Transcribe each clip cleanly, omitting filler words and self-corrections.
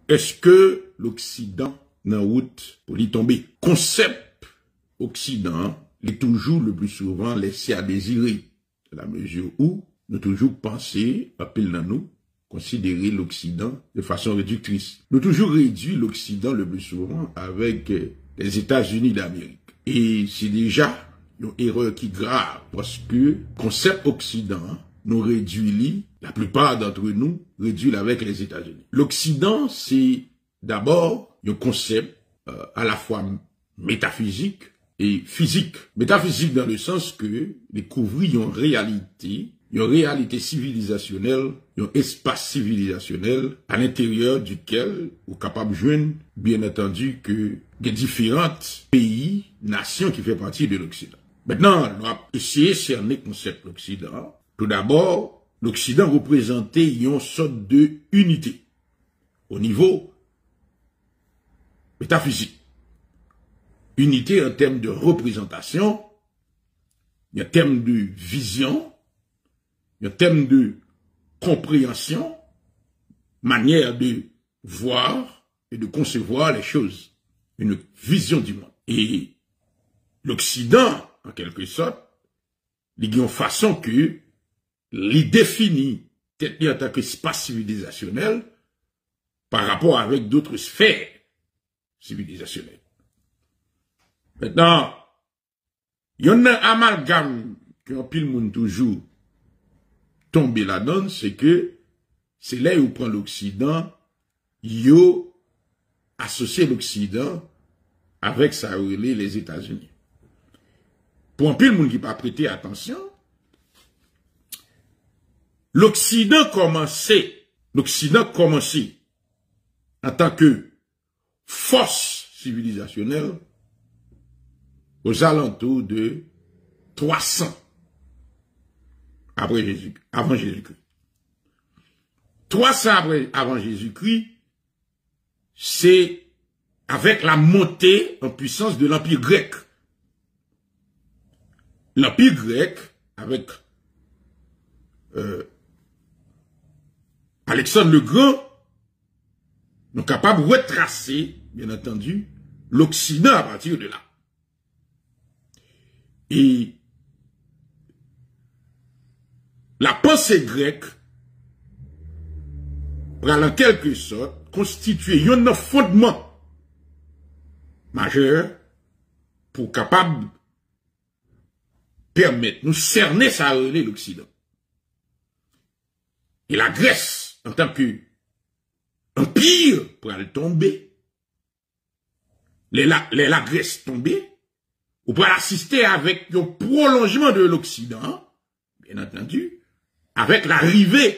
est-ce que l'Occident n'a route pour y tomber? Concept Occident est toujours le plus souvent laissé à désirer, à la mesure où nous toujours pensé, appel dans nous, considérer l'Occident de façon réductrice. Nous toujours réduit l'Occident le plus souvent avec les États-Unis d'Amérique. Et c'est déjà une erreur qui est grave parce que concept Occident nous réduit, la plupart d'entre nous réduit avec les États-Unis. L'Occident, c'est d'abord un concept à la fois métaphysique et physique. Métaphysique dans le sens que découvrir une réalité civilisationnelle, un espace civilisationnel à l'intérieur duquel on est capable de joindre, bien entendu, que des différents pays, nations qui font partie de l'Occident. Maintenant, on va essayer de cerner le concept de l'Occident. Tout d'abord, l'Occident représentait une sorte de unité au niveau métaphysique. Unité en termes de représentation, en termes de vision, en termes de compréhension, manière de voir et de concevoir les choses, une vision du monde. Et l'Occident, en quelque sorte, il y a une façon que il définit en tant qu'espace civilisationnel par rapport avec d'autres sphères civilisationnelles. Maintenant, il y a un amalgame qu'un pile monde toujours tomber là-dedans, c'est que c'est là où prend l'Occident, yo associé l'Occident avec ça les États-Unis. Pour un pile monde qui pas prêter attention, l'Occident commençait en tant que force civilisationnelle aux alentours de 300 avant Jésus-Christ. 300 avant Jésus-Christ, c'est avec la montée en puissance de l'Empire grec. L'Empire grec, avec Alexandre le Grand, nous capables de retracer, bien entendu, l'Occident à partir de là. Et la pensée grecque, en quelque sorte, constituer un fondement majeur pour capable permettre nous cerner ça l'Occident. Et la Grèce, en tant que empire, pour aller tomber, la Grèce tomber, ou pour assister avec le prolongement de l'Occident, bien entendu, avec l'arrivée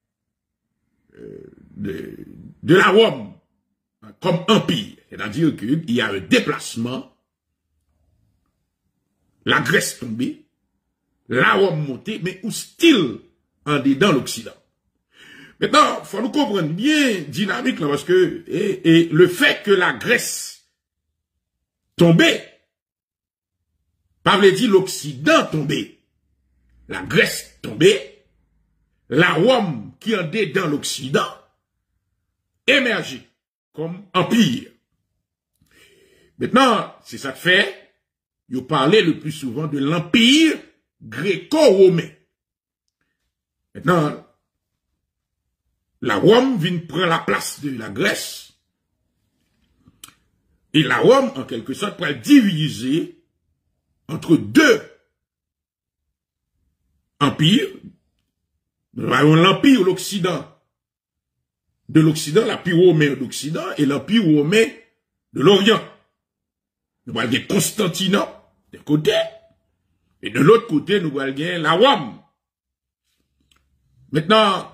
de la Rome comme empire. C'est-à-dire qu'il y a un déplacement, la Grèce tombée, la Rome montée, mais où style en dedans l'Occident. Maintenant, il faut nous comprendre bien dynamique là, parce que et le fait que la Grèce tombée, pas veut dire l'Occident tombé. La Grèce tombée, la Rome qui en dedans l'Occident émergé comme empire. Maintenant, c'est ça que fait, vous parlez le plus souvent de l'empire gréco-romain. Maintenant, la Rome vient prendre la place de la Grèce. Et la Rome, en quelque sorte, peut diviser entre deux empires. Nous avons l'empire de l'Occident, l'empire romain de l'Occident et l'empire romain de l'Orient. Nous avons Constantinople d'un côté, et de l'autre côté, nous avons la Rome. Maintenant,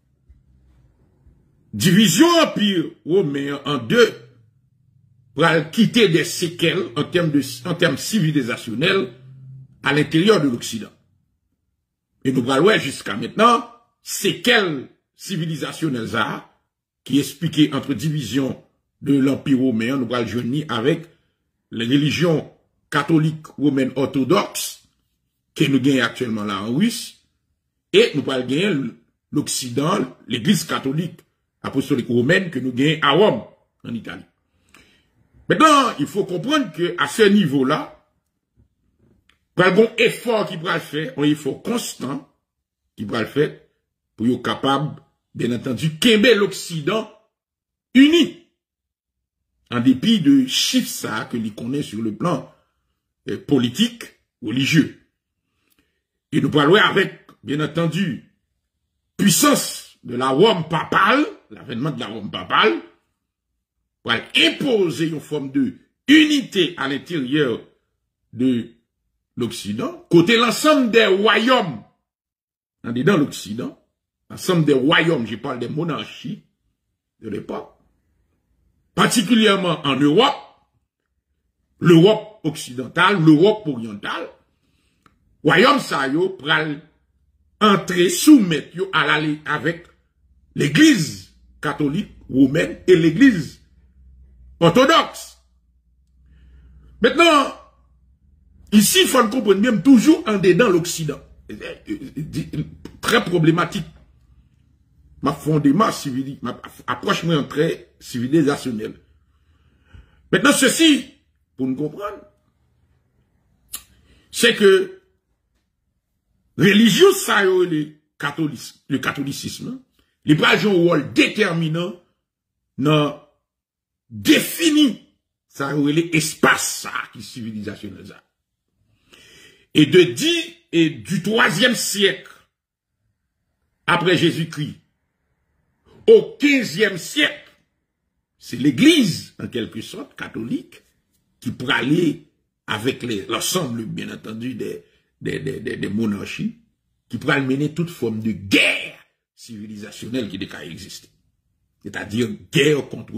division empire romain en deux, pour quitter des séquelles en termes civilisationnels à l'intérieur de l'Occident. Et nous allons jusqu'à maintenant, séquelles civilisationnelles qui expliquent entre division de l'Empire romain, nous allons joindre avec les religions catholiques romaines orthodoxes que nous gagnons actuellement là en Russie, et nous allons gagner l'Occident, l'Église catholique apostolique romaine que nous gagnons à Rome, en Italie. Maintenant, il faut comprendre que à ce niveau-là, il y a un effort qui va le faire, un effort constant qui va le faire pour être capable, bien entendu, qu'aimer l'Occident uni, en dépit de chiffres ça que l'on connaît sur le plan politique, religieux. Et nous parlons avec, bien entendu, puissance de la Rome papale, l'avènement de la Rome papale, pour imposer une forme de unité à l'intérieur de l'Occident, côté l'ensemble des royaumes, dans l'Occident, l'ensemble des royaumes, je parle des monarchies de l'époque, particulièrement en Europe, l'Europe occidentale, l'Europe orientale, royaume ça yo pral entrer soumettre yo à l'aller avec l'église catholique romaine et l'église orthodoxe. Maintenant, ici, il faut comprendre même toujours en dedans l'Occident. Très problématique. Ma fondement civil, ma approche moins très civilisationnelle. Maintenant, ceci, pour nous comprendre, c'est que religion, ça le catholicisme, les bras jouent un rôle déterminant dans définir ça l'espace ça qui est civilisationnel ça. Et du 3e siècle après Jésus-Christ au 15e siècle, c'est l'église, en quelque sorte, catholique, qui pourrait aller avec l'ensemble, bien entendu, des monarchies, qui pourrait mener toute forme de guerre civilisationnelle qui déclare exister. C'est-à-dire guerre contre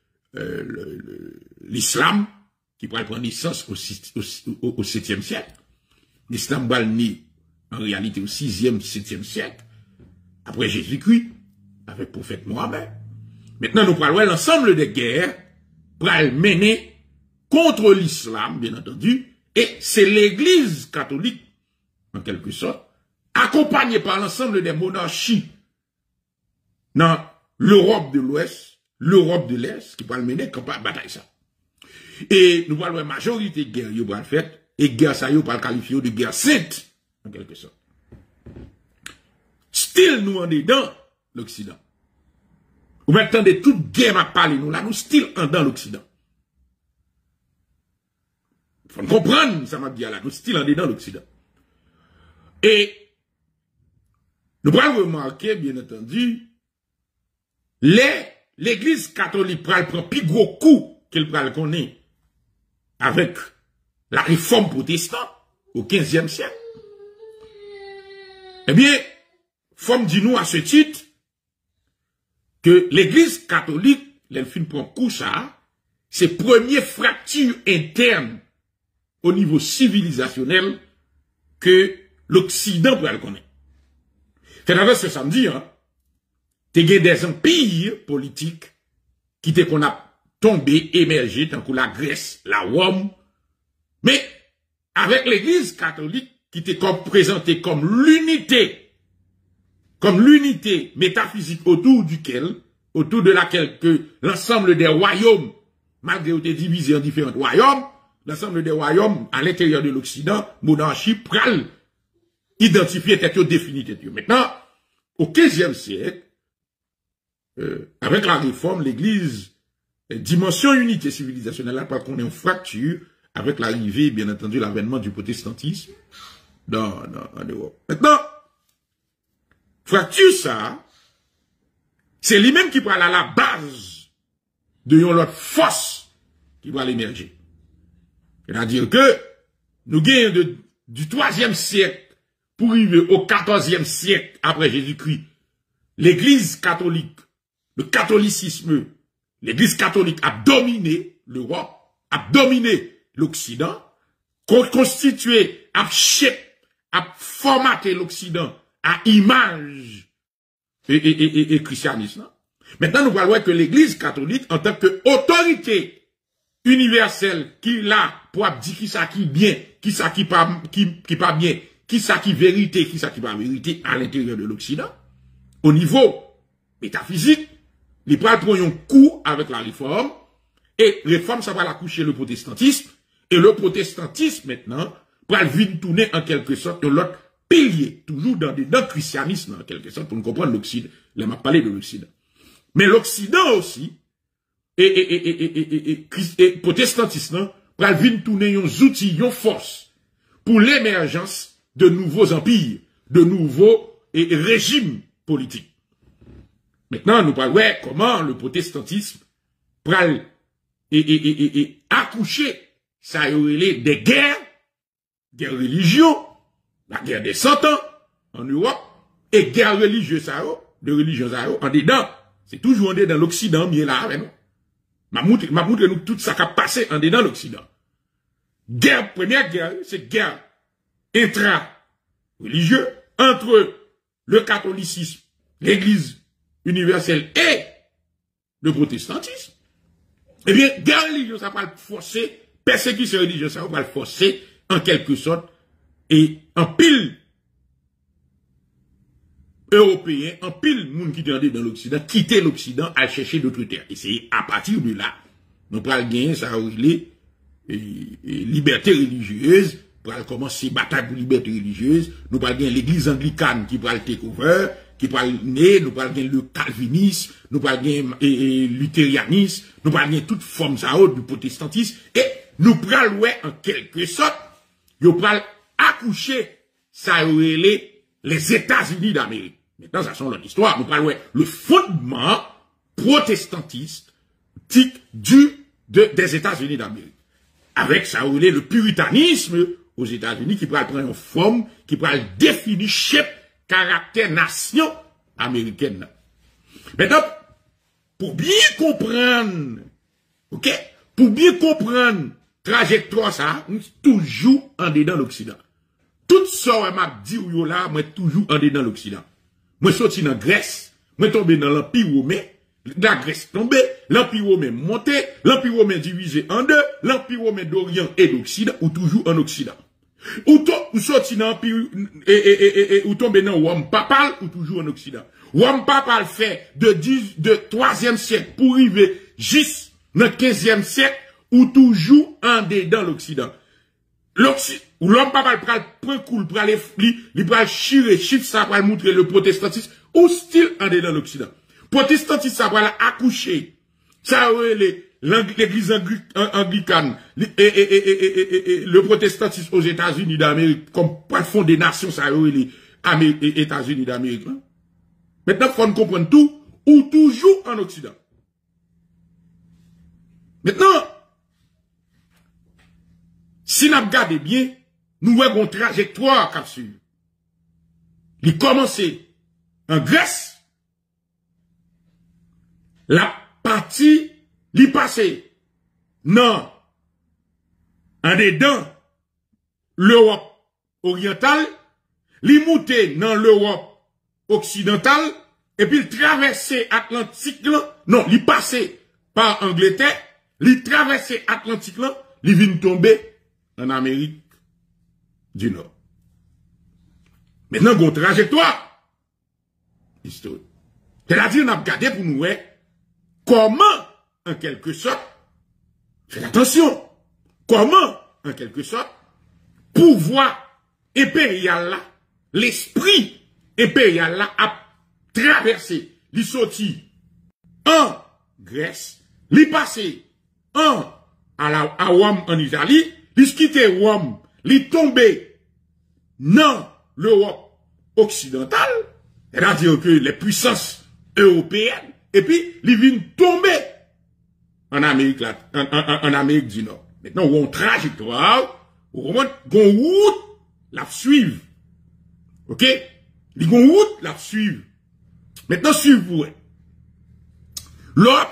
l'islam, qui pourrait prendre naissance au 7e siècle. L'islam va né en réalité au 6e, 7e siècle, après Jésus-Christ, avec le prophète Mohammed. Maintenant, nous parlons l'ensemble des guerres pour mener contre l'islam, bien entendu, et c'est l'église catholique, en quelque sorte, accompagnée par l'ensemble des monarchies dans l'Europe de l'Ouest, l'Europe de l'Est, qui va mener campagne bataille ça. Et nous parlons la majorité de guerres, ils vont faire, et guerre ça, ils vont qualifier de guerre sainte, en quelque sorte. Style, nous en est dans l'Occident. Vous m'entendez, toute guerre m'a parlé, nous là, nous style en dans l'Occident. Faut comprendre, ça m'a dit là, nous style en dans l'Occident. Et, nous pourrons remarquer, bien entendu, l'église catholique prend plus gros coup qu'elle connaît avec la réforme protestante au 15e siècle. Eh bien, faut dire nous à ce titre que l'église catholique, l'elfine prend coup ça, c'est première fracture interne au niveau civilisationnel que l'Occident peut le connaître. C'est avec ce samedi, hein, t'es des empires politiques qui t'es qu'on a tombé, émergé, tant que la Grèce, la Rome, mais avec l'église catholique qui t'est présentée comme l'unité métaphysique autour de laquelle que l'ensemble des royaumes, malgré qu'ils étaient divisés en différents royaumes, l'ensemble des royaumes à l'intérieur de l'Occident, monarchie, pral, identifier tête, définir tête. Maintenant, au 15e siècle, avec la réforme, l'église, dimension unité civilisationnelle, là, parce qu'on est en fracture, avec l'arrivée, bien entendu, l'avènement du protestantisme en Europe. Maintenant, fracture ça, c'est lui-même qui prend à la base de l'autre force qui va l'émerger. C'est-à-dire que nous gagnons du 3e siècle pour arriver au 14e siècle après Jésus-Christ, l'église catholique, le catholicisme, l'église catholique a dominé l'Europe, a dominé l'Occident, constitué, a formaté l'Occident à image et christianisme. Maintenant, nous voyons que l'église catholique, en tant qu'autorité universelle, qui l'a pour dire qui ça qui bien, qui ça qui pas bien, qui ça qui vérité, qui ça qui pas vérité à l'intérieur de l'Occident, au niveau métaphysique, il va prendre un coup avec la réforme, et réforme, ça va la coucher le protestantisme, et le protestantisme, maintenant, va venir tourner en quelque sorte de l'autre pilier, toujours dans le christianisme, en quelque sorte, pour nous comprendre l'Occident. Là, m'a parlé de l'Occident. Mais l'Occident aussi, et protestantisme, va venir tourner un outil, une force, pour l'émergence de nouveaux empires, de nouveaux régimes politiques. Maintenant, nous parlons, ouais, comment le protestantisme pral accoucher, ça y aurait des guerres religion, la guerre des 100 ans en Europe, et guerre religieuse de religion en dedans. C'est toujours en dedans l'Occident, mais là, avec nous. Ma montre nous tout ça qui a passé en dedans l'Occident. Guerre, première guerre, c'est guerre intra-religieuse entre le catholicisme, l'église universelle et le protestantisme. Eh bien, guerre religieuse, ça va le forcer, persécution religieuse, ça va le forcer, en quelque sorte, et en pile européen, en pile monde qui est dans l'Occident, quitter l'Occident à chercher d'autres terres. Et c'est à partir de là, nous pourrons gagner ça, liberté religieuse, pour commencer bataille pour liberté religieuse, nous pourrons gagner l'église anglicane qui pourra le takeover, qui pourra naître, nous pourrons gagner le calvinisme, nous pourrons gagner luthérianisme, nous pourrons gagner toute forme ça du protestantisme, et nous pourrons ouais, en quelque sorte, nous pourrons accoucher ça les États-Unis d'Amérique. Maintenant, ça sont notre histoire. Nous parlons le fondement protestantiste des États-Unis d'Amérique. Avec ça, le puritanisme aux États-Unis qui pourra prendre une forme, qui pourra définir chef caractère nation américaine. Maintenant, pour bien comprendre, ok, pour bien comprendre trajectoire ça, nous toujours en dedans l'Occident. Tout ça, m'a dit ou là, moi toujours en dedans l'Occident. Moi sorti dans Grèce, moi tombé dans l'Empire romain, la Grèce tombé, l'Empire romain monté, l'Empire romain divisé en deux, l'Empire romain d'Orient et d'Occident, ou toujours en Occident. Ou sorti dans l'Empire, ou tombé dans Rome papal, ou toujours en Occident. Rome papal fait de 3e siècle pour arriver juste dans le 15e siècle, ou toujours en dedans l'Occident. Ou l'homme pas prend cool, pour aller, il va chirer, chiffre ça, pour montrer le protestantisme, hostile en dedans l'Occident. Protestantisme, ça va accoucher. Ça, l'église anglicane, le protestantisme aux États-Unis d'Amérique, comme fond des nations, ça, les États-Unis d'Amérique. Maintenant, il faut comprendre tout, ou toujours en Occident. Maintenant, si nous regardons bien, nous voyons une trajectoire qu'a suivi. Il commence en Grèce, la partie, il passe non, en dedans l'Europe orientale, il monte dans l'Europe occidentale, et puis il traverse l'Atlantique, non, il passe par Angleterre, il traverse l'Atlantique, il vient tomber en Amérique du Nord. Maintenant, il y a une trajectoire historique. C'est-à-dire, on a regardé pour nous comment, en quelque sorte, faites attention, comment, en quelque sorte, pouvoir impérial là, l'esprit impérial là, a traversé, il sorti en Grèce, il passé à Rome en Italie, il quitté Rome, il tombé dans l'Europe occidentale, c'est-à-dire que les puissances européennes, et puis il vient tomber en Amérique, en Amérique du Nord. Maintenant, on a une trajectoire, on a une route, la suivre. Ok? Il y a une route, la suivre. Maintenant, suivez-vous. L'on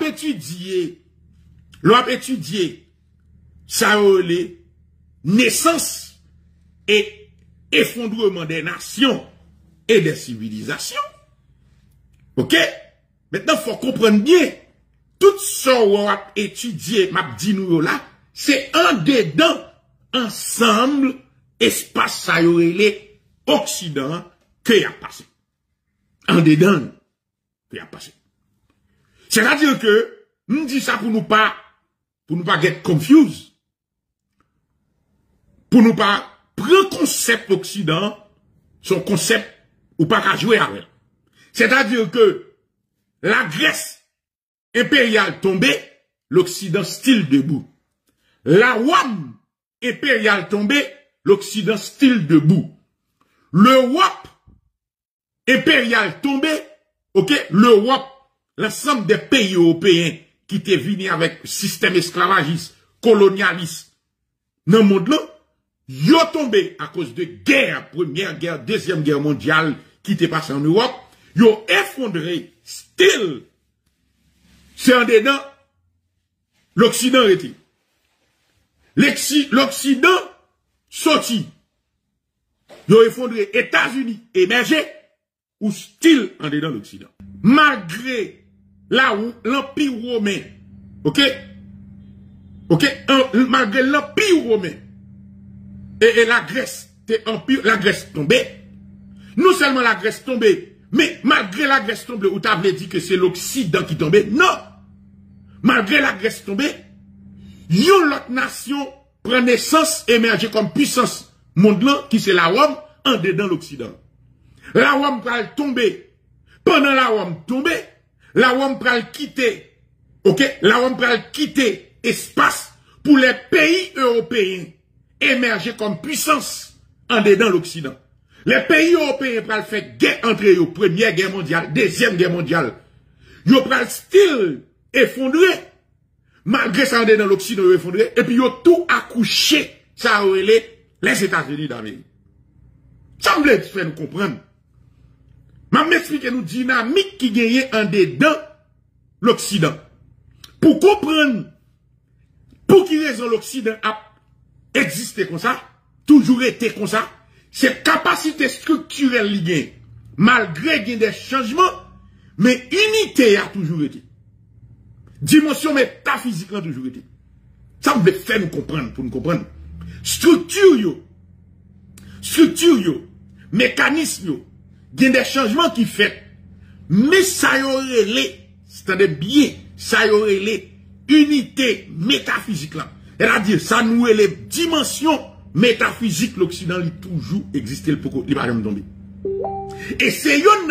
a étudié, ça les naissance et effondrement des nations et des civilisations. Ok? Maintenant, il faut comprendre bien, tout ce qu'on a étudié, m'a dit nous là, c'est un dedans, ensemble, espace ça les Occident, que y a passé. Un dedans, que y a passé. C'est-à-dire que, nous dit ça pour nous pas get confused. Pour nous pas prendre concept Occident, son concept, ou pas qu'à jouer avec. C'est-à-dire que, la Grèce impériale tombée, l'Occident style debout. La Rome impériale tombée, l'Occident style debout. L'Europe impériale tombée, ok, l'Europe, l'ensemble des pays européens qui étaient venus avec système esclavagiste, colonialiste, dans le monde là, yo tombé à cause de guerre, première guerre, deuxième guerre mondiale, qui était passée en Europe, yo effondré, still, c'est en dedans, l'Occident était. L'Occident sorti. Yo effondré États-Unis émergé ou still en dedans l'Occident. Malgré l'Empire romain, ok? Malgré l'Empire romain et la Grèce, la Grèce tombée, non seulement la Grèce tombée, mais malgré la Grèce tombée, où t'avais dit que c'est l'Occident qui tombait, non! Malgré la Grèce tombée, yon l'autre nation prend naissance, émerger comme puissance mondiale, qui c'est la Rome, en dedans l'Occident. La Rome pral tomber. Pendant la Rome tomber, la Rome pral quitter, ok? La Rome pral quitter espace pour les pays européens émerger comme puissance en dedans l'Occident. Les pays européens pral faire guerre entre eux, première guerre mondiale, deuxième guerre mondiale. Yo pral still effondré. Malgré ça, en dedans l'Occident effondré, et puis yo tout accouché, ça aurait les États-Unis d'Amérique. Ça me fait nous comprendre. Je m'explique nous dynamique qui gagne en dedans l'Occident. Pour comprendre, pour qui raison l'Occident a existé comme ça, toujours été comme ça, c'est capacité structurelle li gagne. Malgré des changements, mais unité a toujours été. Dimension métaphysique a toujours été. Ça me fait nous comprendre, pour nous comprendre. Structure yo, mécanisme yo, il y a des changements qui fait, mais ça y aurait les, c'est-à-dire bien, ça y aurait les unités métaphysiques là. C'est-à-dire, ça nous est les dimensions métaphysiques, l'Occident, il toujours existé pour il va jamais tomber. Et c'est une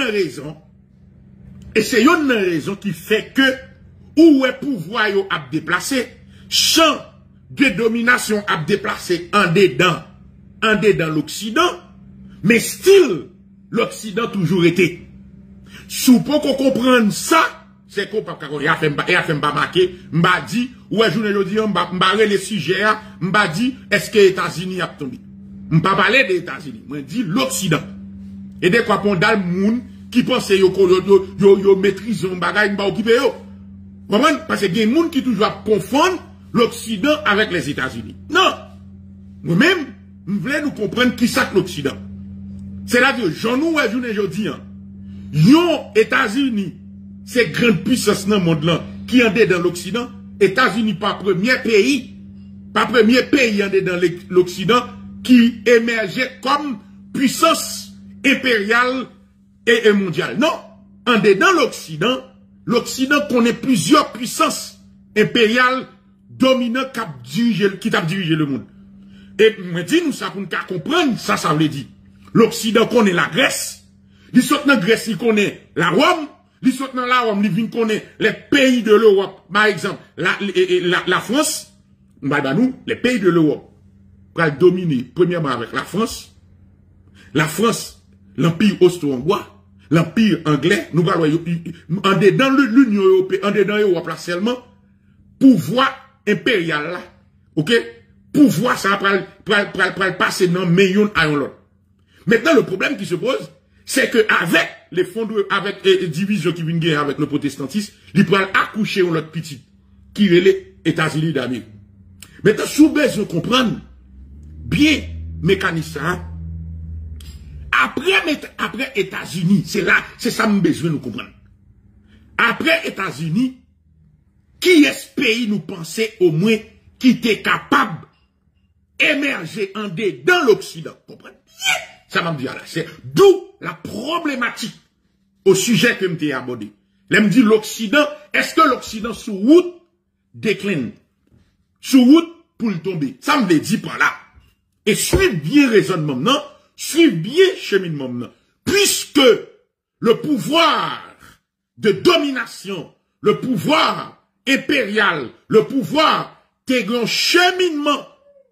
raison qui fait que, où est pouvoir yo a déplacé, champ de domination a déplacé en dedans l'Occident, mais still, l'Occident toujours été. Sous pour qu'on comprenne ça, c'est qu'on pas fait marquer, m'a dit, ouais, journée aujourd'hui, m'a les sujets, m'a dit, est-ce que les États-Unis a tombé? M'a parlé des États-Unis, m'a dit l'Occident. Et dès qu'on prend dans le monde, qui pense yo maîtrise un bagage, m'a occupé yo. Comprenez? Parce que il y a des gens qui toujours confondent l'Occident avec les États-Unis. Non! Moi-même, je voulais nous comprendre qui c'est l'Occident. C'est-à-dire, j'en nous ai journée aujourd'hui, yon États-Unis, c'est grande puissance dans le monde là, qui en est dans l'Occident. États-Unis, pas premier pays en est dans l'Occident, qui émergeait comme puissance impériale et mondiale. Non! En est dans l'Occident connaît plusieurs puissances impériales dominantes qui t'a dirigé le monde. Et me dit nous ça pour nous comprendre, ça veut dire. L'Occident connaît la Grèce, il saute dans la Grèce, il connaît la Rome, il saute dans la Rome, il connaît les pays de l'Europe, par exemple, la France, nous, les pays de l'Europe, pour dominer, premièrement avec la France, l'Empire austro-hongrois, l'Empire anglais, nous allons, en dedans l'Union européenne, en dedans l'Europe là seulement, pouvoir impérial là, ok? Pouvoir ça va passer dans millions à l'autre. Maintenant, le problème qui se pose, c'est que avec les fonds avec les divisions qui viennent gagner avec le protestantisme, ils peuvent accoucher l'autre petit, qui est les États-Unis d'Amérique. Maintenant, sous besoin de comprendre bien mécanisme ça, après États-Unis, c'est ça que besoin de nous comprendre. Après États-Unis, qui est ce pays nous pensait au moins qui était capable d'émerger en dans l'Occident? Comprenez? Ça m'a dit là. C'est d'où la problématique au sujet que m'ai abordé. L'aime dit l'Occident, est-ce que l'Occident sous route décline? Sous route pour le tomber. Ça me le dit par là. Et suivez bien raisonnement, non? Suivez bien cheminement, non? Puisque le pouvoir de domination, le pouvoir impérial, le pouvoir qui a un cheminement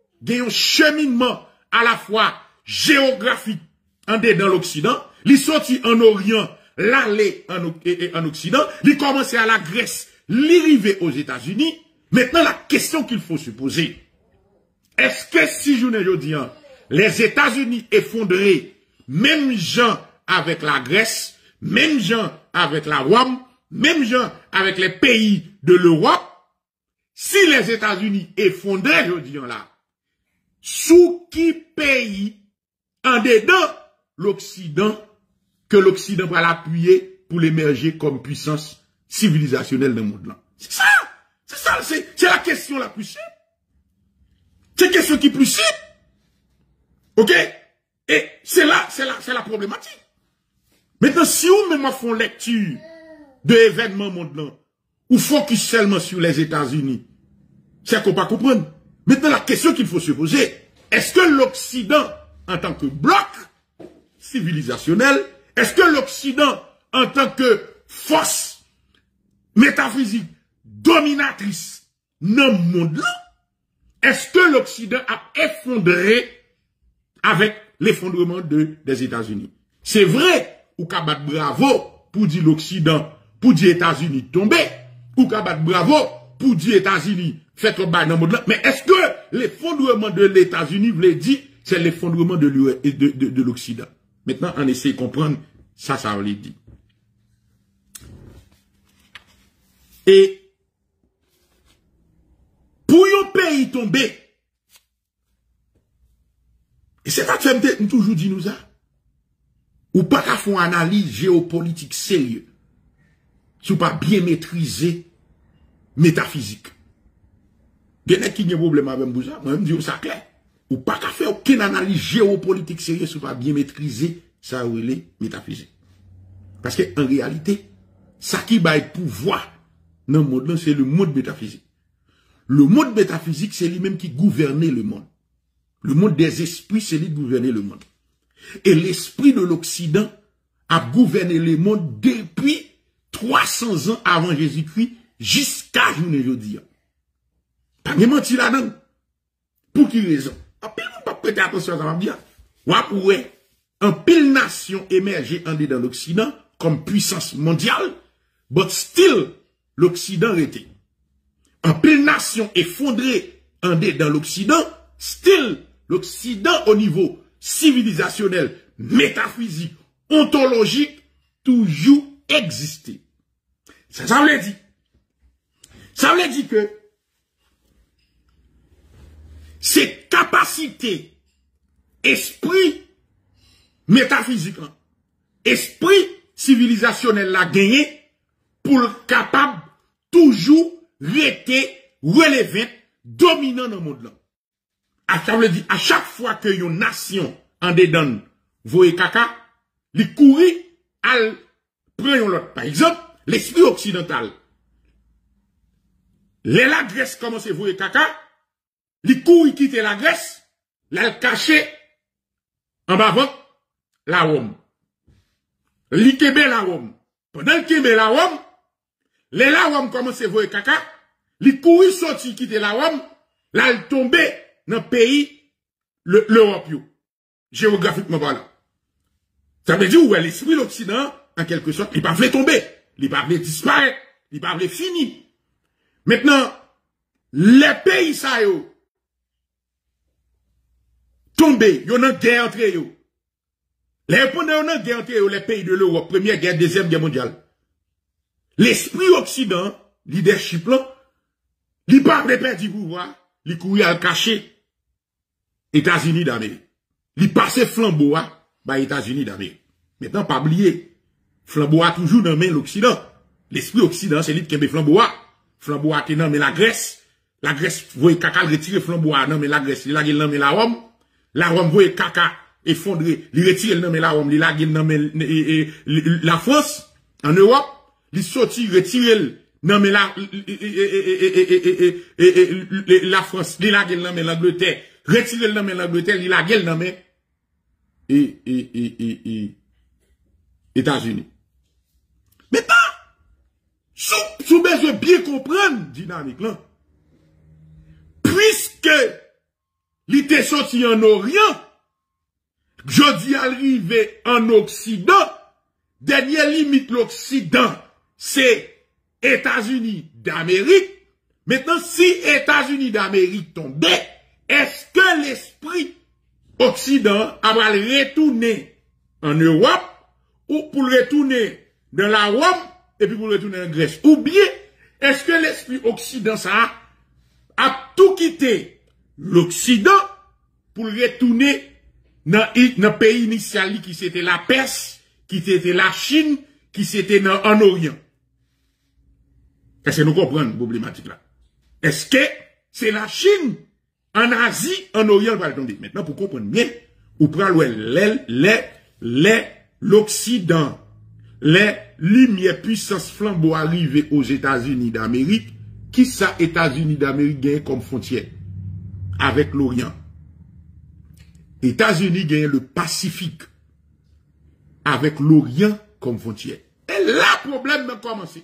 à la fois géographique en dedans l'Occident, il sorti en Orient, l'aller en Occident, il commençait à la Grèce, l'arrivée aux États-Unis. Maintenant, la question qu'il faut se poser, est-ce que si je ne dis les États-Unis effondrés, même gens avec la Grèce, même gens avec la Rome, même gens avec les pays de l'Europe, si les États-Unis effondraient, je dis là, sous qui pays en dedans l'Occident, que l'Occident va l'appuyer pour l'émerger comme puissance civilisationnelle dans le monde là? C'est ça, c'est la question la plus simple. C'est la question qui est plus simple. Ok? Et c'est la problématique. Maintenant, si on même font lecture de événements mondiaux, ou focus seulement sur les États-Unis, c'est qu'on pas comprendre. Maintenant, la question qu'il faut se poser, est-ce que l'Occident, en tant que bloc civilisationnel, est-ce que l'Occident, en tant que force métaphysique dominatrice dans le monde-là, est-ce que l'Occident a effondré avec l'effondrement des États-Unis? C'est vrai, ou qu'à battre bravo pour dire l'Occident, pour dire États-Unis tomber, ou qu'à battre bravo pour dire États-Unis fait trop bas dans le monde-là. Mais est-ce que l'effondrement de l'États-Unis voulait dire c'est l'effondrement de l'Occident? Maintenant, on essaie de comprendre ça veut dire. Et pour un pays tomber, et c'est pas que toujours dit nous ça, ou pas qu'à faire une analyse géopolitique sérieuse, si ou pas bien maîtriser métaphysique. Bien qu'il y ait un problème avec vous, moi je dis ça clair. Ou pas qu'à faire aucune analyse géopolitique sérieuse, si ou pas bien maîtriser ça ou les métaphysique. Parce que en réalité, ça qui va être pouvoir dans le monde, c'est le monde métaphysique. Le monde métaphysique, c'est lui-même qui gouverne le monde. Le monde des esprits, c'est lui qui gouverne le monde. Et l'esprit de l'Occident a gouverné le monde depuis 300 ans avant Jésus-Christ jusqu'à aujourd'hui. Pas de mentir là-dedans. Pour qui raison? En pile, pas prêter attention à ça, dire. Ouais, en pile nation émergée en dedans l'Occident comme puissance mondiale, but still, l'Occident était. En pile nation effondrée en dedans l'Occident, still, l'Occident au niveau civilisationnel, métaphysique, ontologique, toujours existé. Ça veut dire. Ça veut dire que ces capacités, esprit métaphysique, esprit civilisationnel la gagné pour le capable toujours rester relevant, dominant dans le monde là. Ça veut dire, à chaque fois que une nation en dedans voye caca, les courir, al prend l'autre. Par exemple, l'esprit occidental. La Grèce commence à voyer caca, les courir quitter la Grèce, la cacher en bas la Rome. Li kebe la Rome. Pendant qu'il kebe la Rome, la Rome commence à voyer caca, les courir sorti quitter la Rome, là elle tombe dans le pays, l'Europe, géographiquement parlant. Ça veut dire, ouais, l'esprit de l'Occident, en quelque sorte, il ne va pas tomber, il ne va pas disparaître, il ne va pas finir. Maintenant, les pays, ça, yo, tomber, yon a guerre entre eux. Pendant yon a guerre entre eux, les pays de l'Europe, première guerre, deuxième guerre mondiale. L'esprit Occident, leadership là, il pas de perdre du pouvoir, il courir à le cacher. États-Unis d'Amérique. Il passe flambeau à États-Unis d'Amérique. Maintenant, pas oublier, flambeau a toujours dans l'Occident. L'esprit Occident, c'est lui qui a flambeau à. Flambeau a dans la Grèce. La Grèce, vous voyez, caca retirer flambeau à, non, mais la Grèce, il a dans la Rome. La Rome, vous voyez, caca effondré, il retire le nom la Rome, il a dans la France, en Europe. li sorti retirer non mais la France, li la gueule non mais l'Angleterre, retirer non mais l'Angleterre, li la gueule non mais États-Unis. Maintenant, sous besoin bien comprendre dynamique là. Puisque l'était sorti en Orient, jodi arrivé en Occident, dernière limite l'Occident, c'est États-Unis d'Amérique. Maintenant, si États-Unis d'Amérique tombait, est-ce que l'esprit Occident va retourner en Europe ou pour retourner dans la Rome et puis pour retourner en Grèce? Ou bien, est-ce que l'esprit Occident ça a tout quitté l'Occident pour retourner dans le pays initial qui c'était la Perse, qui c'était la Chine, qui c'était en Orient? Est-ce que nous comprenons la problématique là? Est-ce que c'est la Chine, en Asie, en Orient, va tomber? Maintenant, pour comprendre bien, ou prendre l'Occident, les lumières puissance flambeau arrivées aux États-Unis d'Amérique, qui ça États-Unis d'Amérique gagne comme frontière avec l'Orient? États-Unis gagne le Pacifique avec l'Orient comme frontière. Et là, problème n'a commencé.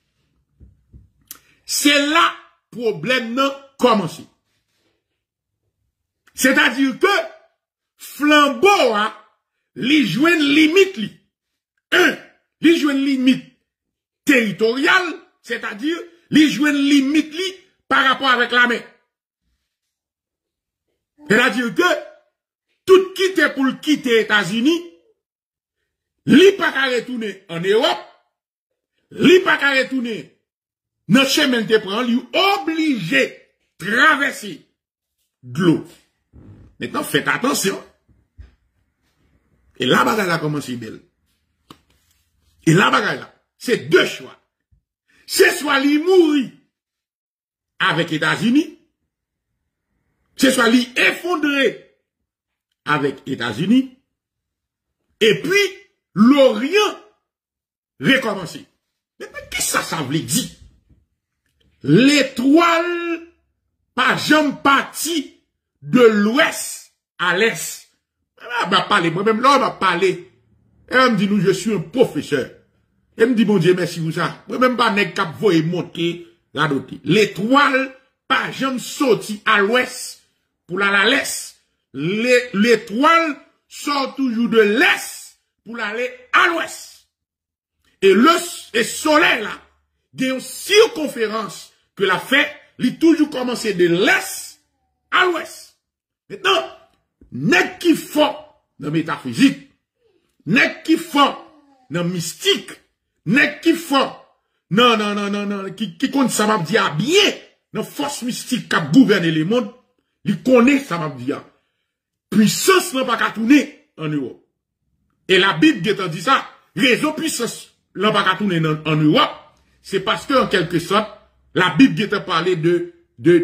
C'est là, problème n'a commencé. C'est-à-dire que, flambeau, hein, li joue une limite, li. Li joue une limite territoriale, c'est-à-dire, li joue une limite, li, par rapport avec la mer. C'est-à-dire que, tout quitter pour quitter États-Unis, li pas qu'à retourner en Europe, li pas qu'à retourner dans le chemin de prend, li obligé traverser de l'eau. Maintenant, faites attention. Et la bagaille là commence belle. Et la bagaille là, c'est deux choix. C'est soit li mourir avec États-Unis, c'est soit li effondrer avec États-Unis, et puis l'Orient recommencer. Mais qu'est-ce que ça veut dire? L'étoile pas jamais parti de l'ouest à l'est. On va parler, moi-même là, on va parler. Et on me dit, nous, je suis un professeur. Et me dit, bon Dieu, merci pour ça. Moi-même pas n'est qu'à voyer monter la doté. L'étoile pas jamais sorti à l'ouest pour aller à l'est. L'étoile sort toujours de l'est pour aller à l'ouest. Et le soleil là, il y a une circonférence que la fait, il toujours commencé de l'est à l'ouest. Maintenant, n'est qui fort dans la métaphysique, n'est qui fort dans la mystique, n'est qui fort, non, qui compte ça m'a dit à bien, dans force mystique qui gouverne le monde, il connaît ça m'a dit à. Puissance n'a pas qu'à tourner en Europe. Et la Bible dit ça, raison puissance n'a pas qu'à tourner en Europe, c'est parce que, en quelque sorte, la Bible parlé de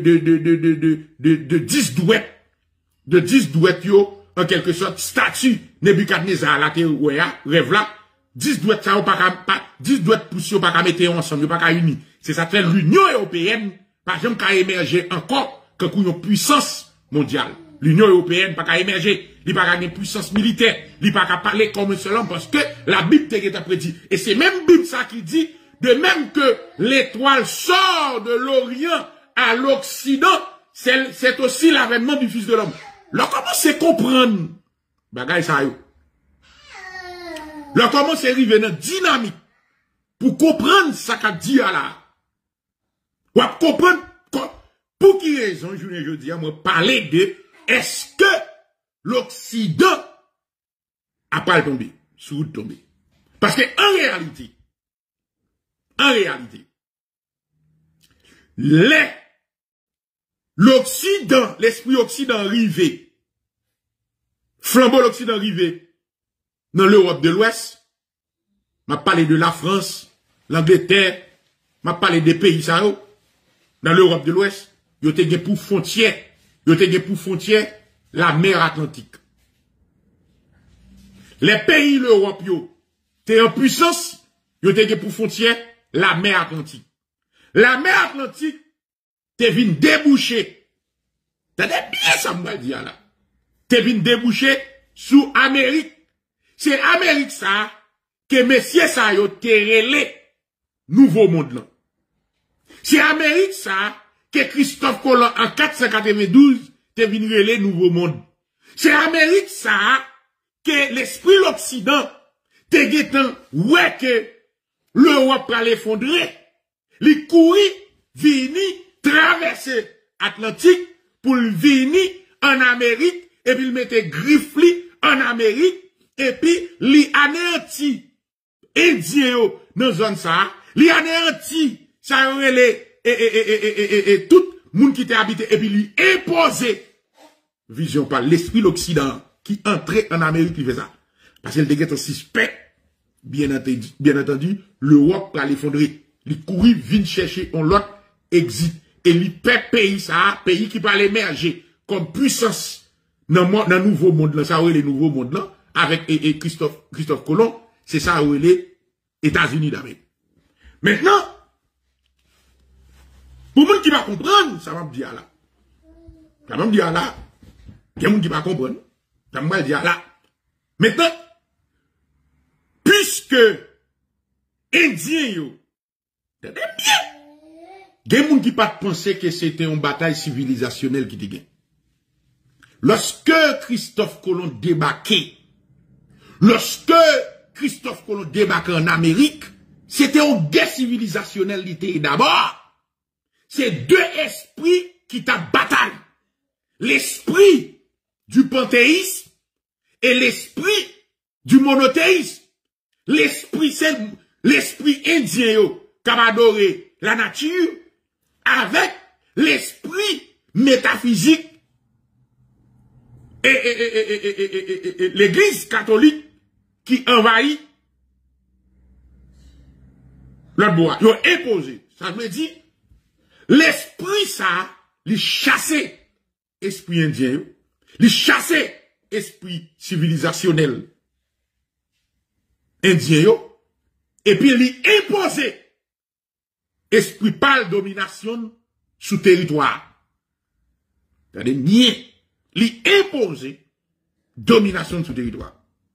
10 douettes. De 10 douettes, yo, en quelque sorte, statue, Nebuchadnezzar, la rêve là. 10 douettes, ça, pas 10 douettes poussées, pas qu'à mettre ensemble, pas qu'à unir. C'est ça fait l'Union européenne, par exemple, qu'à émerger encore, que une puissance mondiale. L'Union européenne, pas qu'à émerger, il pas qu'à une puissance militaire, il pas qu'à parler comme un seul homme, parce que la Bible t'a prédit. Et c'est même Bible ça qui dit, de même que l'étoile sort de l'Orient à l'Occident, c'est aussi l'avènement du Fils de l'homme. Là, comment c'est comprendre? Bagay ça yo. Là, comment c'est arrivé dans dynamique pour comprendre ça qu'a dit à la. Ou à comprendre, pour qui raison, je dis à moi, parler de, est-ce que l'Occident a pas tombé, sous tombé? Parce que, en réalité, l'Occident, l'esprit Occident arrivé, flambeau l'Occident arrivé dans l'Europe de l'Ouest, m'a parlé de la France, l'Angleterre, m'a parlé des pays ça dans l'Europe de l'Ouest, yo te gen pour frontière la mer Atlantique. Les pays l'Europe yo, te en puissance, yo te gen pour frontière la mer Atlantique. La mer Atlantique te vin déboucher. T'as bien ça me dire là. Te vin déboucher sous Amérique. C'est Amérique ça que messieurs ça yo te relé nouveau monde là. C'est Amérique ça que Christophe Colomb en 492 te vin relé nouveau monde. C'est Amérique ça que l'esprit l'Occident te guetan ouais que l'Europe va l'effondrer. Li couri vini traverser Atlantique pour venir en Amérique et puis il mettait griffli en Amérique et puis li anéanti Indien yo dans zone ça, li anéanti ça et tout monde qui était habité et puis lui imposer vision par l'esprit l'Occident qui entrait en Amérique qui fait ça. Parce qu'elle était un suspect, bien entendu, l'Europe va l'effondrer. Il courir, vient chercher un autre exit. Et il paie pays ça, pays qui va l'émerger comme puissance dans le nouveau monde là, ça les nouveaux mondes là, avec Christophe Colomb, c'est ça où les États-Unis d'Amérique. Maintenant, pour les gens qui va comprendre, ça va me dire là. Ça va me dire là. Il y a des gens qui va comprendre. Ça va me dire là. Maintenant, puisque Indien yo, bien, il y a des gens qui pas penser que c'était une bataille civilisationnelle qui dit. Lorsque Christophe Colomb débarquait en Amérique, c'était une guerre civilisationnelle d'abord. C'est deux esprits qui t'a bataille. L'esprit du panthéisme et l'esprit du monothéisme. L'esprit, c'est l'esprit indien yo, qui a adoré la nature, avec l'esprit métaphysique et l'église catholique qui envahit le bois. Ils ont imposé. Ça veut dire, l'esprit ça, les chasser esprit indien, les chasser esprit civilisationnel indien, et puis les imposer esprit par domination sous territoire. C'est-à-dire, nier, les imposer domination sous territoire.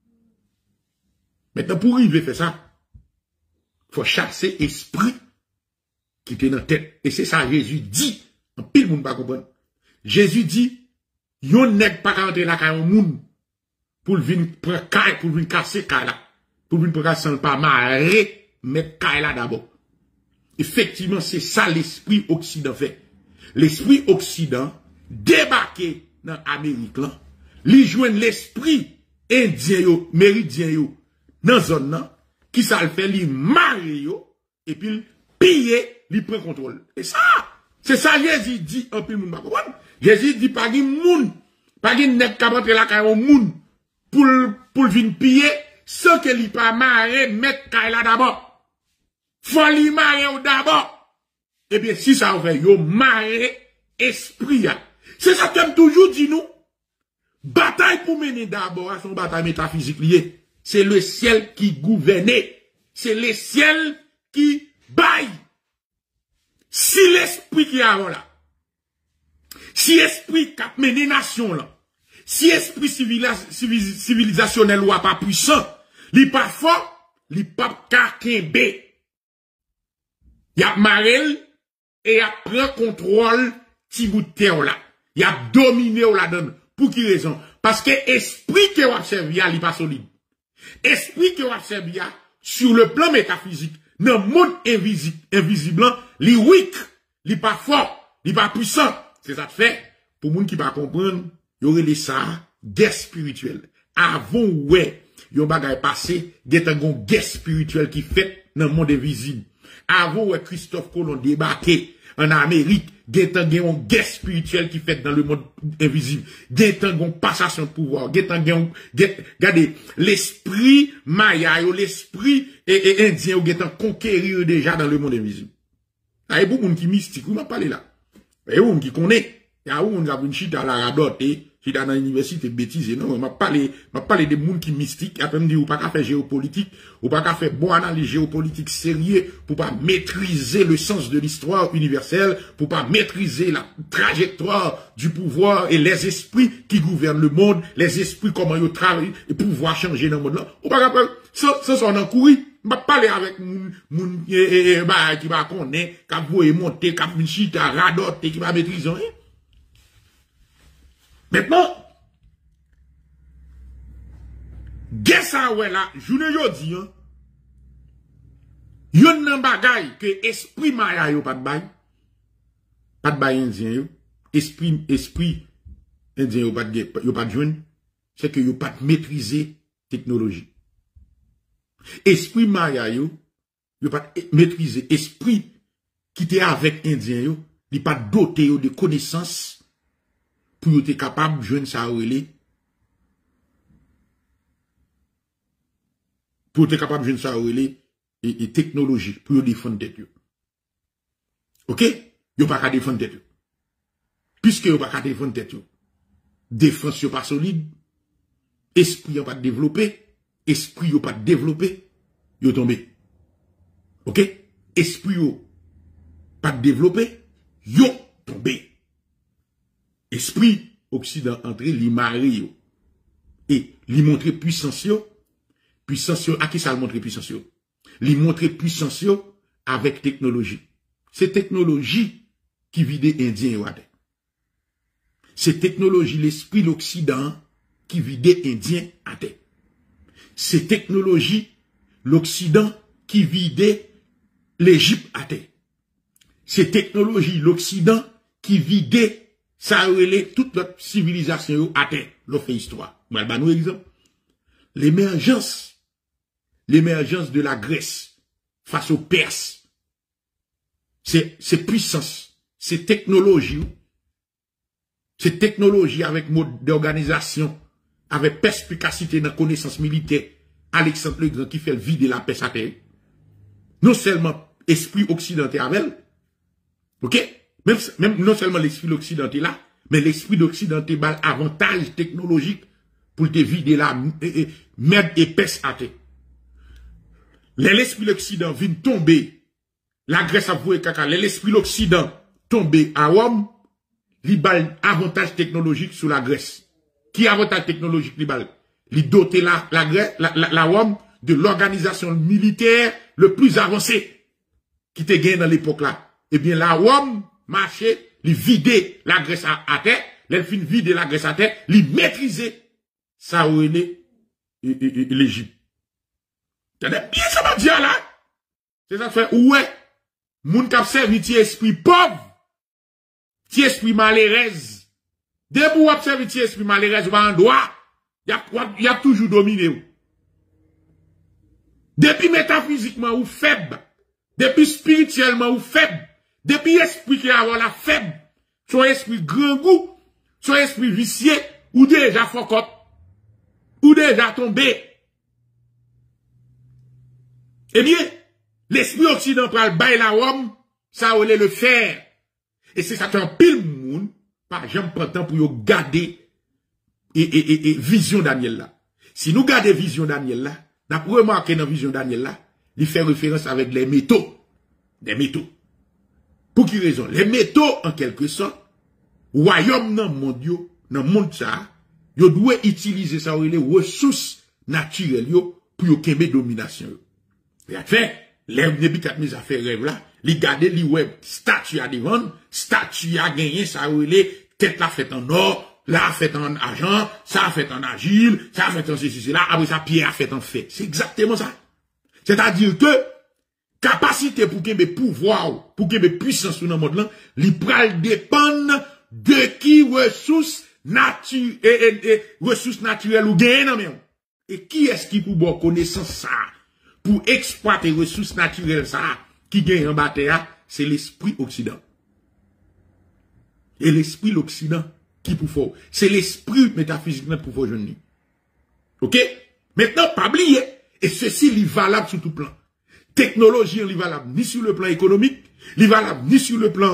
Maintenant, pour arriver à faire ça, il faut chasser esprit qui était dans la tête. Et c'est ça, Jésus dit, en pile monde pas comprendre. Jésus dit, yon nèg pas rentrer la caille moun pour venir prendre caille, pour venir casser caille là. Pour venir prendre sans pas marrer, mettre caille là d'abord. Effectivement, c'est ça l'esprit Occident fait. L'esprit Occident débarqué dans l'Amérique là, li joine l'esprit indien yo, méridien yo, dans zone là, qui ça le fait, li marrer yo, et puis piller, li prend contrôle. Et ça, c'est ça Jésus dit, en pile moun pas comprendre. Jésus dit pas gen moun, pas gen nèg ka rentrer la caille moun pour venir piller sans que li pas marrer mettre caille là d'abord. Faut li marrer d'abord. Eh bien si ça fait yo marrer esprit. C'est ça que toujours dit nous. Bataille pour mener d'abord à son bataille métaphysique liée. C'est le ciel qui gouverne. C'est le ciel qui baille. Si l'esprit qui a là, si esprit qui a mené nation là, si esprit civilisationnel ou pas puissant, li pas fort, li pas kakembe. Y a marel et y a pris contrôle ti bout de terre là. Y a dominé ou la donne. Pour qui raison? Parce que esprit que vous observez, il pas solide. Esprit que vous observez sur le plan métaphysique, dans le monde invisible, li weak, li pas fort, li pas puissant. C'est ça que fait, pour moun qui pas comprendre, y aurait les ça, guerre spirituelle. Avant, ouais, yon bagay passé, get un gon guerre spirituelle qui fait dans le monde invisible. Avant, ouais, Christophe Colomb débarqué en Amérique, get un guerre spirituelle qui fait dans le monde invisible. Get un gon passation de pouvoir. Get un regardez, l'esprit maya, l'esprit indien, get un conquérir déjà dans le monde invisible. Ah, et beaucoup de monde qui mystique, vous m'en parlez là. Et vous qui connaît, Il y a où on a une chita à la radote, chita dans l'université bêtise, non, m'a parlé de monde qui mystique, après me dit, ou pas qu'à faire géopolitique, ou pas qu'à faire bon analyse géopolitique sérieux, pour pas maîtriser le sens de l'histoire universelle, pour pas maîtriser la trajectoire du pouvoir et les esprits qui gouvernent le monde, les esprits comment ils travaillent, et pouvoir changer dans le monde là. Ou pas qu'à ça sont en courir. M'a parlé avec moun qui va connaître, qui va monter, qui va chita, radote, qui va maîtriser, hein. Maintenant, qu'est-ce ça ouais là, journée jodi hein. Yon nan bagay que esprit maya yo pas de bay. Pas de bay indien yo. Esprit indien yo pas de joindre, c'est que yo pas maîtriser technologie. Esprit maya yo pas maîtriser esprit qui était avec indien yo, il pas doté yo de connaissances pour être capable de joindre ça relais. Pour être capable de joindre ça relais et technologie pour défendre tête. OK? Yo pas qu'à défendre tête. Puisque yo pas qu'à défendre tête. Défense yo pas solide. Esprit yo pas développé. Esprit yo pas développé. Yo tombé. OK? Esprit yo pas développé. Yo tombé. Esprit Occident entré, li mari yo. Et li montre puissance yo. Puissance yo, à qui ça le montre puissance yo? Li montre puissance yo avec technologie. C'est technologie qui vide indien yo. C'est technologie l'esprit l'Occident qui vide indien à terre. C'est technologie l'Occident qui vide l'Égypte à terre. C'est technologie l'Occident qui vide ça relève toute notre civilisation à terre, l'offre histoire. Moi, bah, nous, exemple. L'émergence de la Grèce face aux Perses, c'est puissance, c'est technologie avec mode d'organisation, avec perspicacité dans la connaissance militaire. Alexandre le Grand qui fait vider la paix à terre. Non seulement esprit occidental avec, ok? Même non seulement l'esprit occidental là, mais l'esprit d'occidental bal avantage technologique pour te vider la merde épaisse à terre. L'esprit l'Occident vient tomber, la Grèce a voué caca, l'esprit l'Occident tomber à Rome, li bal avantage technologique sur la Grèce. Qui avantage technologique li bal? Li doter la Rome de l'organisation militaire le plus avancée qui te gagne dans l'époque là. Eh bien la Rome marché, li vider la Grèce à terre, les fin vider la Grèce à terre, li maîtriser ça ou l'Égypte. T'as bien ça va dire là? C'est ça fait, ouais, moun kap servi ti esprit pauvre, ti esprit malheureux. Dès pour observer ti esprit malheureux, ou en droit, y a toujours dominé ou. Depuis métaphysiquement ou faible, depuis spirituellement ou faible, depuis esprit qui a la faible, son esprit grand goût, son esprit vicié, ou déjà fokot, ou déjà tombé. Eh bien, l'esprit occidental baille la Rome, ça on le faire. Et c'est ça qu'un pile moun, par exemple, prend temps pour yo garder et vision Daniel là. Si nous gardons vision Daniel là, n'a pas remarqué dans vision Daniel là, il fait référence avec les métaux. Des métaux. Pour qui raison? Les métaux, en quelque sorte, royaume dans le monde ça, yo doit utiliser ça les ressources naturelles yo pour yo kembe domination. Et à fait, les Nebuchadnezzar a fait rêve là, li gade li web statue à devant, statue a gagné ça les tête la fait en or, là fait en argent, ça fait en argile, ça fait en ceci là, après ça pierre a fait en fait. C'est exactement ça. C'est-à-dire que capacité pour qu'il y ait pouvoir, pour qu'il y ait puissance sur le monde là, li pral dépend de qui ressources naturelles ou gagne. Et qui est-ce qui peut avoir connaissance ça? Pour exploiter les ressources naturelles ça, qui gagne en bataille, c'est l'esprit occident. Et l'esprit l'occident qui pour faire. C'est l'esprit métaphysique pour faire jeune. OK? Maintenant, pas oublier. Et ceci, il est valable sur tout plan. Technologie, il est valable ni sur le plan économique, il est valable ni sur le plan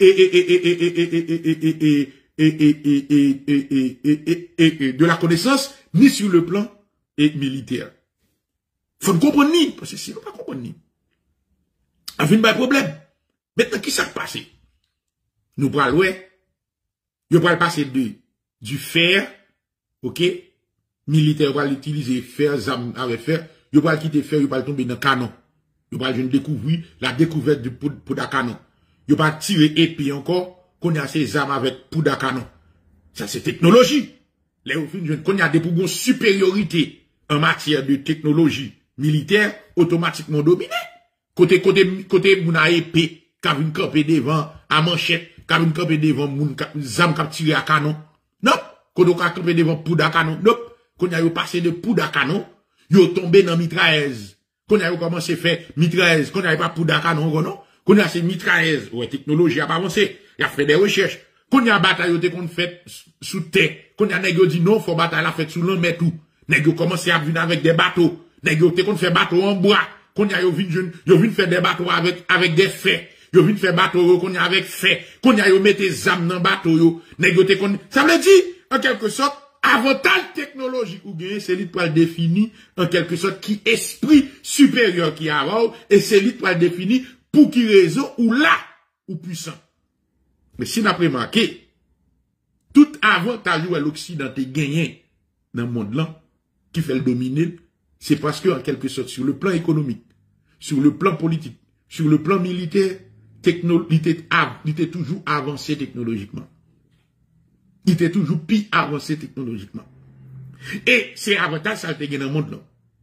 de la connaissance, ni sur le plan militaire. Faut comprendre ni, parce que sinon pas comprendre ni. Enfin, pas de problème. Maintenant, qui s'est passé? Nous prenons, ouais, nous prenons passer du fer, ok, militaire, va l'utiliser, fer, zam, avec fer, nous prenons quitter fer, nous prenons tomber dans le canon. Nous prenons découvrir la découverte du poudre à canon. Nous prenons tirer épée encore, qu'on a ces armes avec poudre à canon. Ça, c'est technologie. Les qu'on a des pouvoirs supériorité en matière de technologie militaire, automatiquement dominé. Côté, moun a épée, quand une campé devant, à manchette, quand une campé devant, moun, zam kap tiré à canon. Non. Côté, campé devant poudre à canon. Non. Qu'on a eu passé de poudre à canon, yo tombé dans mitrailleuse. Qu'on a eu commencé à faire mitrailleuse, qu'on a eu pas poudre à canon, non. Qu'on a fait mitrailleuse. Ouais, technologie a pas avancé. Il a fait des recherches. Qu'on a bataille qu'on fait sous terre. Qu'on a nèg dit non, faut bataille la fait sous l'eau, mais tout. Nèg commencé à venir avec des bateaux. Nèg qu'on fait bateau en bois. Qu'on a yo vinn faire des bateaux avec des fers. Yo vinn faire bateau qu'on a avec fer. Qu'on a yo mette zam dans bateau yo. Nèg yo ça veut dire en quelque sorte avantage technologique ou gain c'est lui pour le définir en quelque sorte qui esprit supérieur qui a et c'est lui pour le définir pour qui raison ou là ou puissant. Mais si on a remarqué, tout avantage où l'Occident est gagné dans le monde là, qui fait le dominer, c'est parce que, en quelque sorte, sur le plan économique, sur le plan politique, sur le plan militaire, il était toujours avancé technologiquement. Il était toujours plus avancé technologiquement. Et c'est avantage, ça a été gagné dans le monde là.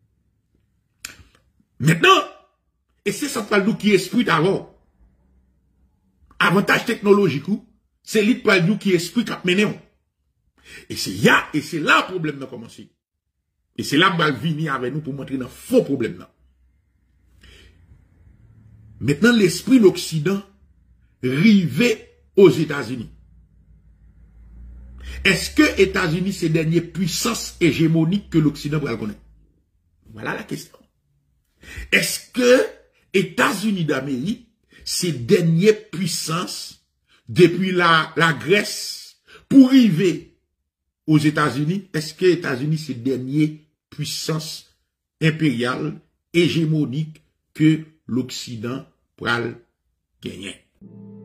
Maintenant, et c'est ça qui esprit d'abord. Avantage technologique, c'est l'île qui esprit qui a mené. Et c'est là le problème de commencer. Et c'est là que va venir avec nous pour montrer un faux problème là. Maintenant, l'esprit de l'Occident rivé aux États-Unis. Est-ce que les États-Unis, c'est la dernière puissance hégémonique que l'Occident va connaître? Voilà la question. Est-ce que les États-Unis d'Amérique, c'est la dernière puissance depuis la Grèce pour arriver aux États-Unis? Est-ce que les États-Unis, c'est la dernière puissance impériale, hégémonique que l'Occident pourra gagner?